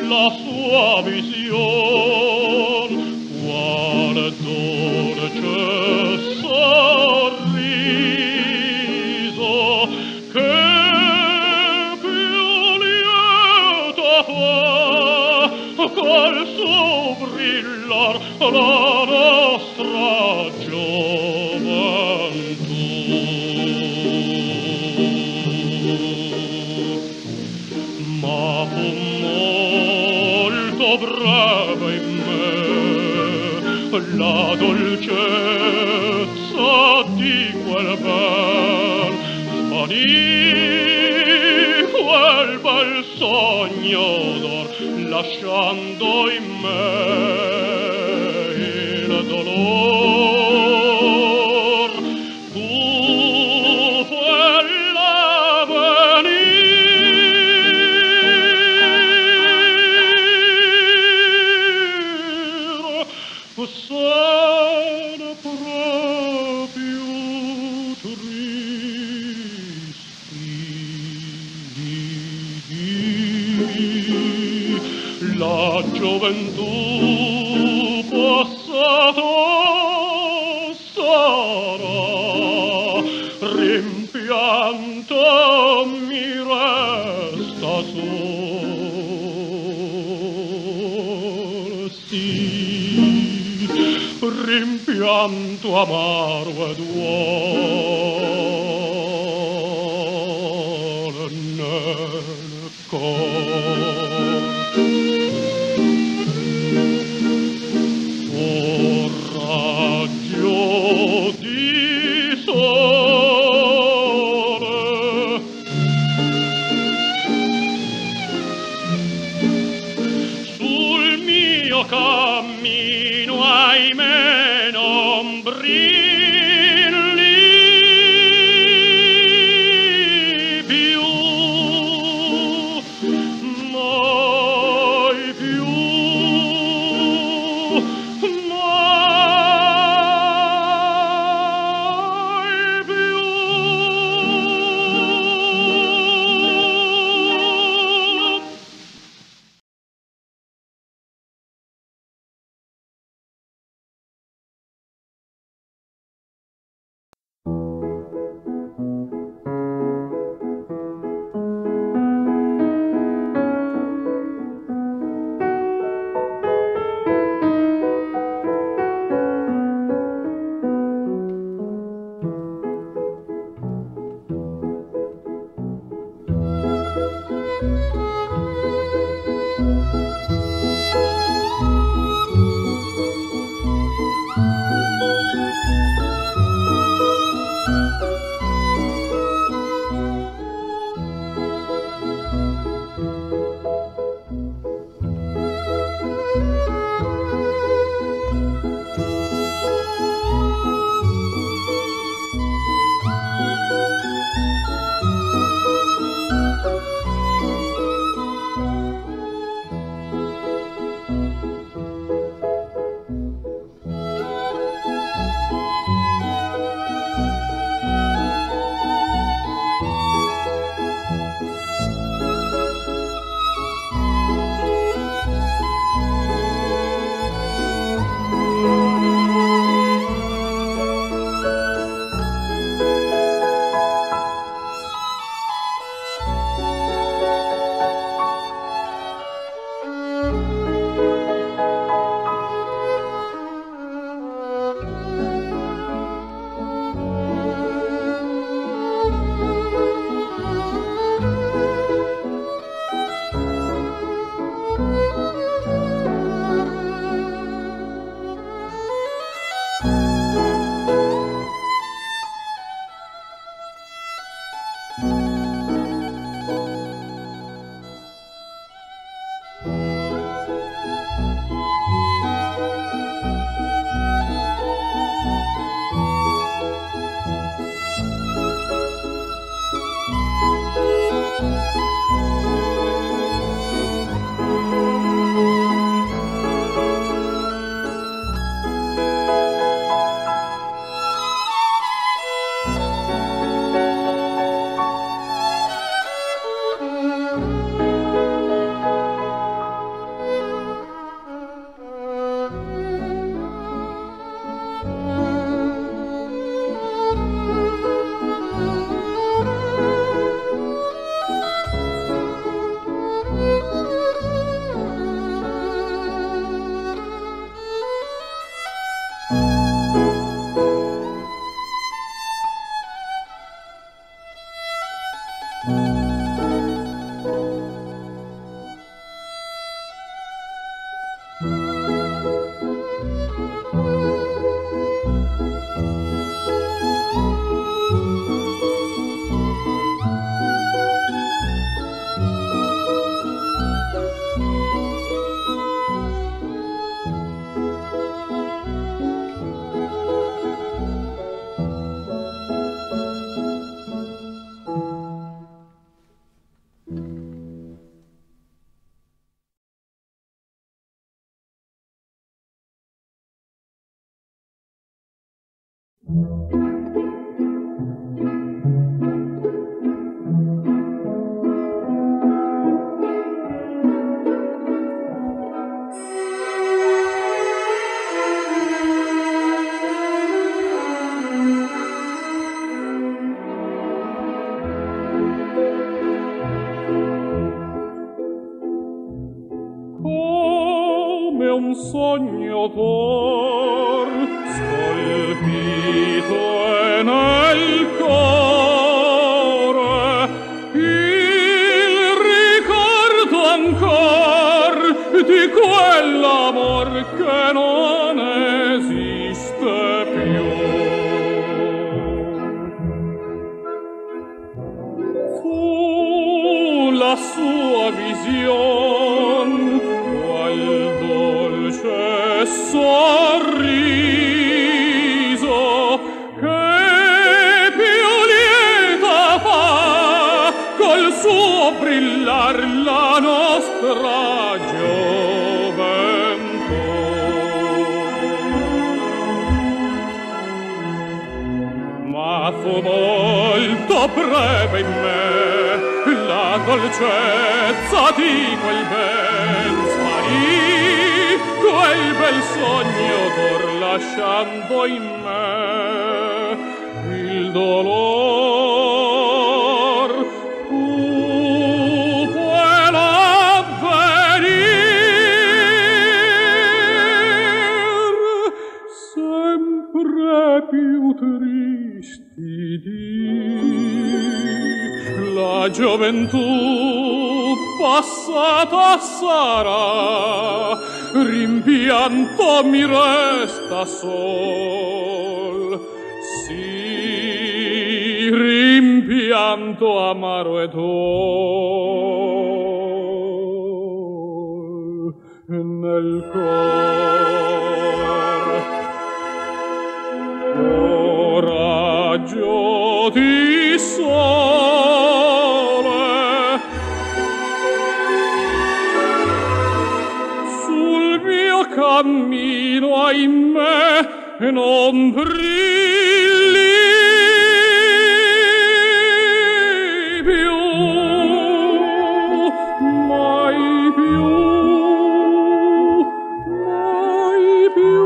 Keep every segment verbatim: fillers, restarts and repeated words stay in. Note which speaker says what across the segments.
Speaker 1: la sua vision, quale dolce sorriso che più lieta fa col suo brillar la nostra gioventù. Ma fu molto breve in me la dolcezza di quel bel svanì, quel bel sogno d'or, lasciando in me il dolor. Tu sono proprio tristi. La gioventù passata sarà, rimpianto mi resta sol, sì, rimpianto amaro ed uor nel cor. O raggio di sole, sul mio cammino, ahimè, non brilli più, mai più, mai più. Un sogno d'or scolpito è nel cuore, il ricordo ancor di quell'amor che non esiste più. Fu la sua vision sorriso che più lieta fa col suo brillar la nostra gioventù. Ma fu molto breve in me la dolcezza di quel ben sparì, quel bel sogno d'or lasciando in me il dolor cupo e l'avvenir sempre più tristi di la gioventù passata sarà, rimpianto mi resta sol, sì, rimpianto amaro e dol nel cor. O raggio di sole sul mio cammino, ahimè, non brilli più, mai più, mai più.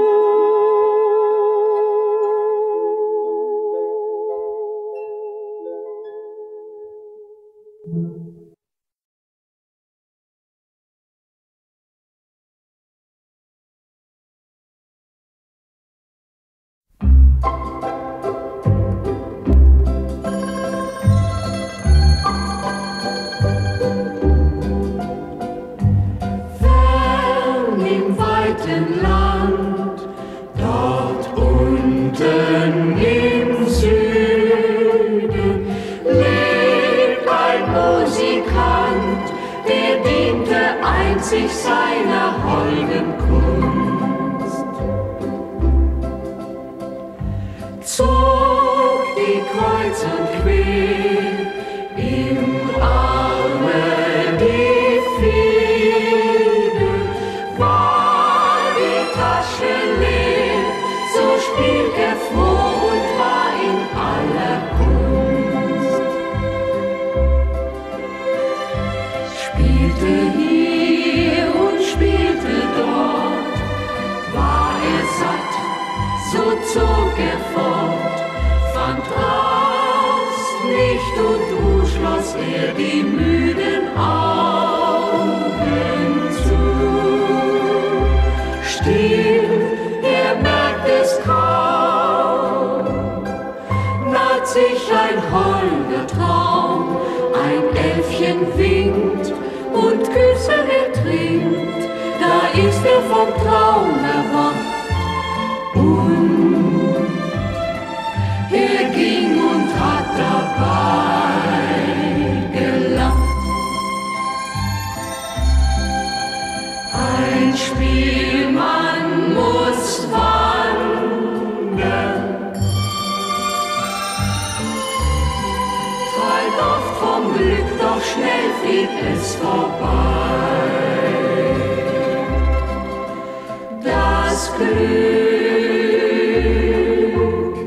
Speaker 2: Fern im weiten Land, dort unten im Süden, lebt ein Musikant, der diente einzig seiner holden Kunst. Zog die kreuz und quer im Arme die Feder, war die Tasche leer, so spielt er froh und war in aller Kunst. Spielte hier und spielte dort, war er satt, so zog er fort, fand raus nicht und du schloss er die müden Augen zu. Still, er merkt es kaum, naht sich ein holder Traum, ein Elfchen winkt und Küsse er trinkt, da ist er vom Traum erwacht. Und er ging und hat dabei gelacht. Ein Spielmann muss wandern, träumt oft vom Glück, doch schnell fliegt es vorbei. Das Glück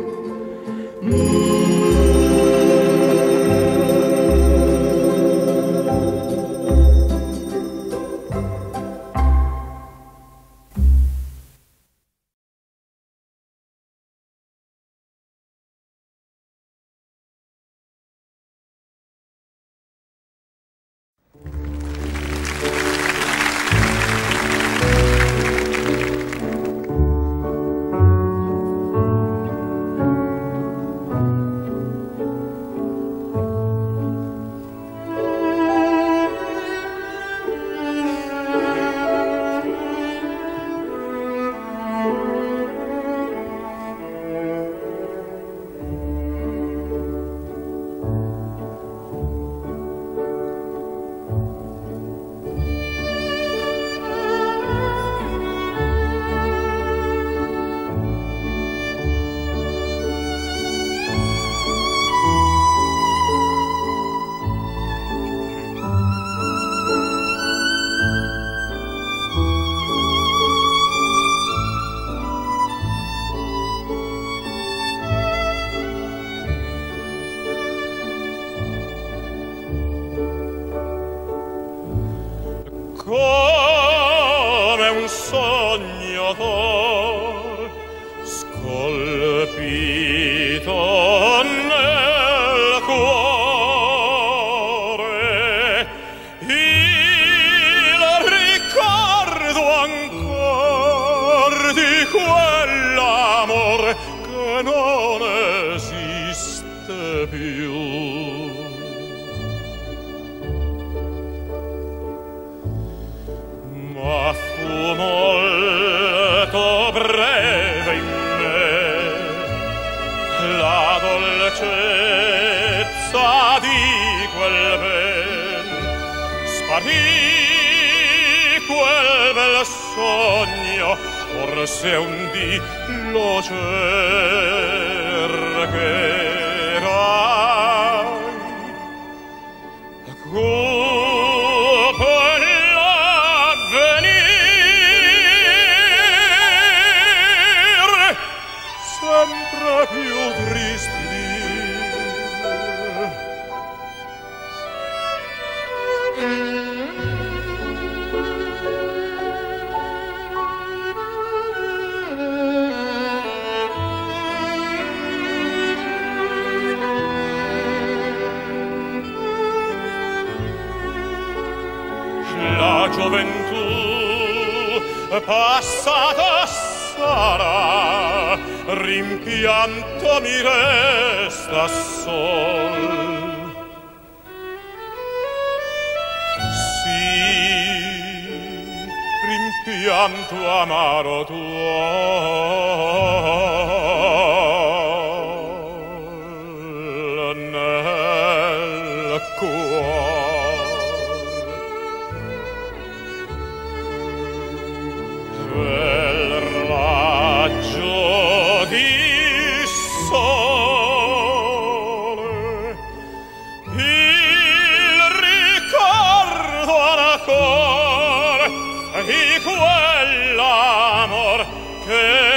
Speaker 1: come un sogno d'or scolpito nel cuore, il ricordo ancor di quell'amor che non esiste più. Ma fu molto breve in me la dolcezza di quel ben, sparì quel bel sogno, forse un dì lo cercherai. Sempre più tristi la gioventù passata sarà, rimpianto mi resta sol. Sì, rimpianto amaro tuo nel cuore. Quel raggio di sole, il ricordo ancor di quell'amor che